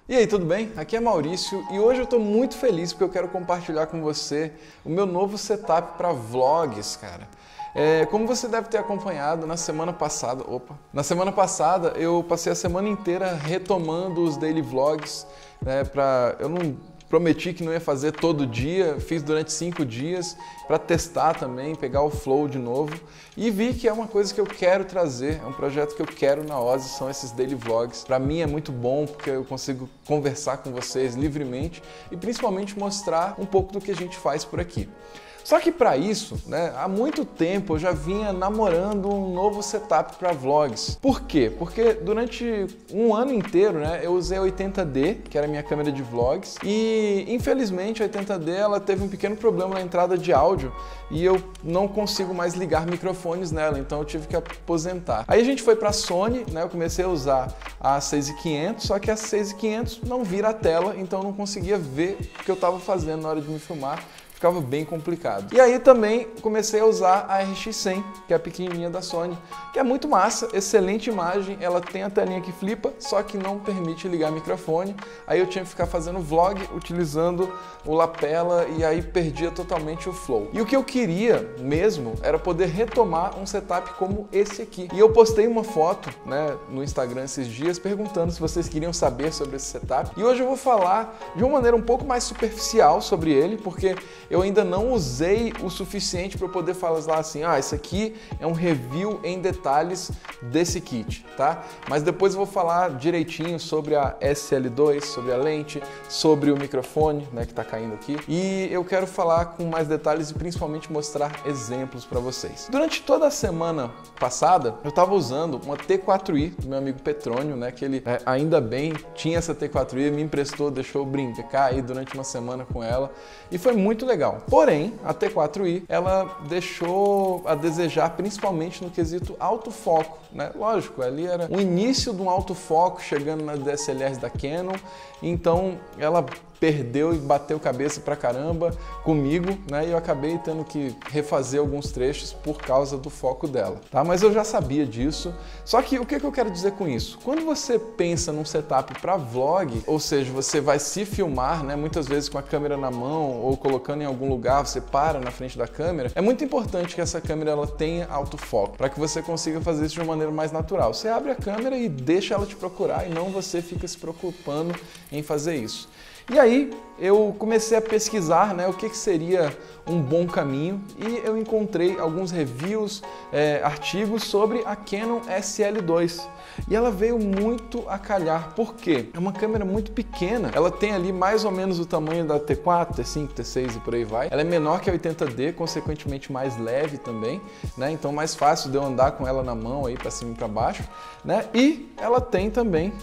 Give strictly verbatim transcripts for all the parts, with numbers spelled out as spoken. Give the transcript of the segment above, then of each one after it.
E aí, tudo bem? Aqui é Maurício e hoje eu estou muito feliz porque eu quero compartilhar com você o meu novo setup para vlogs, cara. É, como você deve ter acompanhado na semana passada, opa, na semana passada eu passei a semana inteira retomando os daily vlogs, né, pra, eu não prometi que não ia fazer todo dia, fiz durante cinco dias para testar também, pegar o flow de novo e vi que é uma coisa que eu quero trazer, é um projeto que eu quero na Ozzy, são esses daily vlogs. Para mim é muito bom porque eu consigo conversar com vocês livremente e principalmente mostrar um pouco do que a gente faz por aqui. Só que para isso, né, há muito tempo eu já vinha namorando um novo setup para vlogs. Por quê? Porque durante um ano inteiro, né, eu usei a oitenta D, que era a minha câmera de vlogs, e infelizmente a oitenta D ela teve um pequeno problema na entrada de áudio e eu não consigo mais ligar microfones nela, então eu tive que aposentar. Aí a gente foi para a Sony, né, eu comecei a usar a seis mil e quinhentos, só que a seis mil e quinhentos não vira a tela, então eu não conseguia ver o que eu estava fazendo na hora de me filmar. Ficava bem complicado. E aí também comecei a usar a R X cem, que é a pequenininha da Sony, que é muito massa, excelente imagem, ela tem a telinha que flipa, só que não permite ligar microfone. Aí eu tinha que ficar fazendo vlog utilizando o lapela e aí perdia totalmente o flow. E o que eu queria mesmo era poder retomar um setup como esse aqui. E eu postei uma foto, né, no Instagram esses dias perguntando se vocês queriam saber sobre esse setup. E hoje eu vou falar de uma maneira um pouco mais superficial sobre ele, porque eu ainda não usei o suficiente para poder falar assim, ah, isso aqui é um review em detalhes desse kit, tá? Mas depois eu vou falar direitinho sobre a S L dois, sobre a lente, sobre o microfone, né, que tá caindo aqui. E eu quero falar com mais detalhes e principalmente mostrar exemplos para vocês. Durante toda a semana passada, eu estava usando uma T quatro i do meu amigo Petrônio, né, que ele é, ainda bem tinha essa T quatro i, me emprestou, deixou eu brincar aí durante uma semana com ela e foi muito legal. Porém, a T quatro i, ela deixou a desejar principalmente no quesito autofoco, né? Lógico, ali era o início de um autofoco chegando nas D S L Rs da Canon, então ela perdeu e bateu cabeça pra caramba comigo, né? E eu acabei tendo que refazer alguns trechos por causa do foco dela, tá? Mas eu já sabia disso. Só que o que eu quero dizer com isso? Quando você pensa num setup para vlog, ou seja, você vai se filmar, né? Muitas vezes com a câmera na mão ou colocando em algum lugar, você para na frente da câmera. É muito importante que essa câmera ela tenha autofoco, para que você consiga fazer isso de uma maneira mais natural. Você abre a câmera e deixa ela te procurar e não você fica se preocupando em fazer isso. E aí eu comecei a pesquisar, né, o que, que seria um bom caminho e eu encontrei alguns reviews, é, artigos sobre a Canon S L dois. E ela veio muito a calhar, por quê? É uma câmera muito pequena, ela tem ali mais ou menos o tamanho da T quatro, T cinco, T seis e por aí vai. Ela é menor que a oitenta D, consequentemente mais leve também, né? Então mais fácil de eu andar com ela na mão aí para cima e para baixo, né? E ela tem também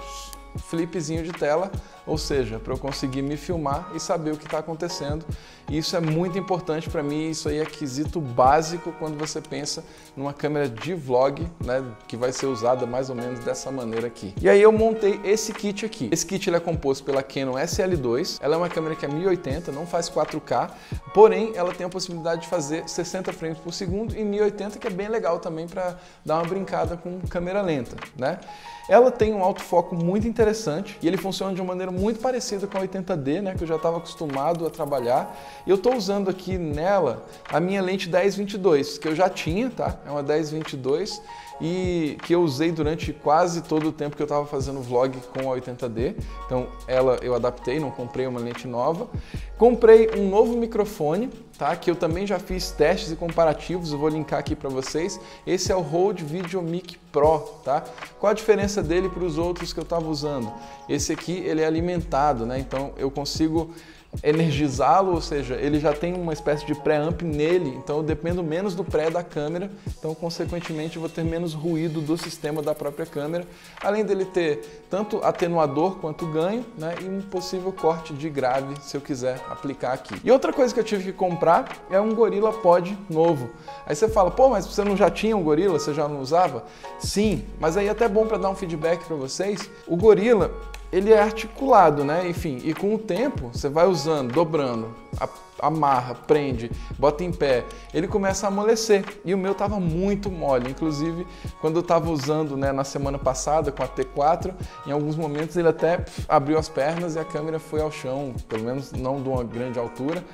o flipzinho de tela, ou seja, para eu conseguir me filmar e saber o que está acontecendo. E isso é muito importante para mim, isso aí é quesito básico quando você pensa numa câmera de vlog, né, que vai ser usada mais ou menos dessa maneira aqui. E aí eu montei esse kit aqui. Esse kit ele é composto pela Canon S L dois, ela é uma câmera que é mil e oitenta, não faz quatro K, porém ela tem a possibilidade de fazer sessenta frames por segundo e mil e oitenta, que é bem legal também para dar uma brincada com câmera lenta, né? Ela tem um autofoco muito interessante e ele funciona de uma maneira muito parecida com a oitenta D, né, que eu já estava acostumado a trabalhar. E eu estou usando aqui nela a minha lente dez vinte e dois, que eu já tinha, tá? É uma dez vinte e dois e que eu usei durante quase todo o tempo que eu estava fazendo vlog com a oitenta D. Então ela eu adaptei, não comprei uma lente nova. Comprei um novo microfone, tá? Que eu também já fiz testes e comparativos, eu vou linkar aqui para vocês. Esse é o Rode VideoMic Pro, tá? Qual a diferença dele para os outros que eu estava usando? Esse aqui ele é alimentado, né? Então eu consigo energizá-lo, ou seja, ele já tem uma espécie de pré-amp nele, então eu dependo menos do pré da câmera, então consequentemente eu vou ter menos ruído do sistema da própria câmera, além dele ter tanto atenuador quanto ganho, né, e um possível corte de grave se eu quiser aplicar aqui. E outra coisa que eu tive que comprar é um Gorilla Pod novo. Aí você fala, pô, mas você não já tinha um Gorilla, você já não usava? Sim, mas aí é até bom para dar um feedback para vocês. O Gorilla ele é articulado, né? Enfim, e com o tempo você vai usando, dobrando, amarra, prende, bota em pé, ele começa a amolecer. E o meu estava muito mole. Inclusive, quando eu estava usando, né, na semana passada com a T quatro, em alguns momentos ele até pff, abriu as pernas e a câmera foi ao chão, pelo menos não de uma grande altura.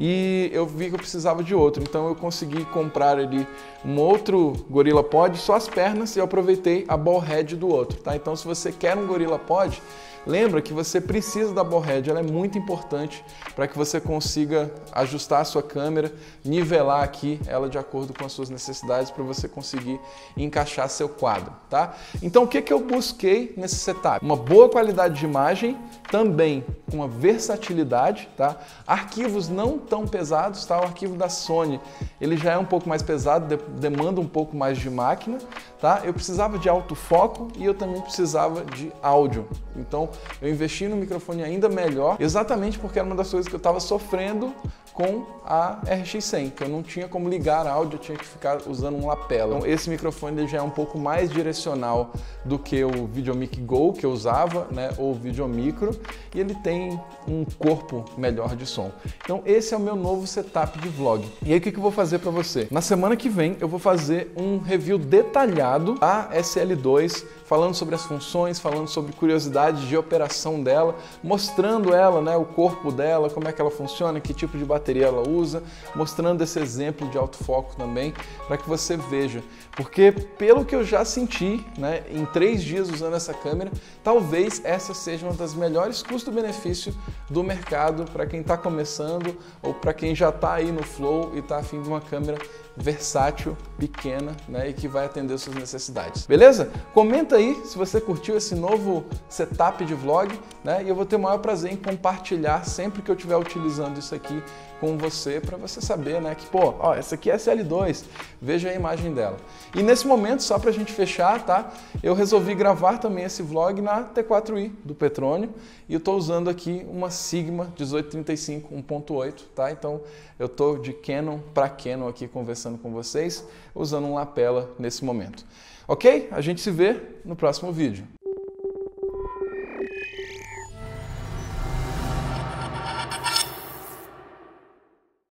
E eu vi que eu precisava de outro. Então eu consegui comprar ali um outro GorillaPod, só as pernas, e eu aproveitei a ball head do outro, tá? Então se você quer um GorillaPod, lembra que você precisa da ball head, ela é muito importante para que você consiga ajustar a sua câmera, nivelar aqui ela de acordo com as suas necessidades para você conseguir encaixar seu quadro, tá? Então o que que eu busquei nesse setup? Uma boa qualidade de imagem, também uma versatilidade, tá? Arquivos não tão pesados, tá? O arquivo da Sony, ele já é um pouco mais pesado, de demanda um pouco mais de máquina, tá? Eu precisava de autofoco e eu também precisava de áudio. Então eu investi no microfone ainda melhor, exatamente porque era uma das coisas que eu estava sofrendo com a R X cem, que eu não tinha como ligar áudio, eu tinha que ficar usando um lapela. Então esse microfone ele já é um pouco mais direcional do que o Videomic Go que eu usava, né, ou o Videomicro, e ele tem um corpo melhor de som. Então esse é o meu novo setup de vlog. E aí o que que eu vou fazer para você? Na semana que vem eu vou fazer um review detalhado da S L dois, falando sobre as funções, falando sobre curiosidades de operação dela, mostrando ela, né, o corpo dela, como é que ela funciona, que tipo de bateria ela usa, mostrando esse exemplo de autofoco também, para que você veja. Porque pelo que eu já senti, né, em três dias usando essa câmera, talvez essa seja uma das melhores custo-benefício do mercado para quem está começando ou para quem já está aí no flow e está a fim de uma câmera versátil, pequena, né, e que vai atender as suas necessidades. Beleza? Comenta aí se você curtiu esse novo setup de vlog, né, e eu vou ter o maior prazer em compartilhar sempre que eu estiver utilizando isso aqui com você, para você saber, né, que, pô, ó, essa aqui é S L dois, veja a imagem dela. E nesse momento, só pra gente fechar, tá, eu resolvi gravar também esse vlog na T quatro i do Petrônio, e eu tô usando aqui uma Sigma dezoito trinta e cinco um ponto oito, tá, então eu tô de Canon para Canon aqui conversando com vocês, usando um lapela nesse momento. Ok? A gente se vê no próximo vídeo.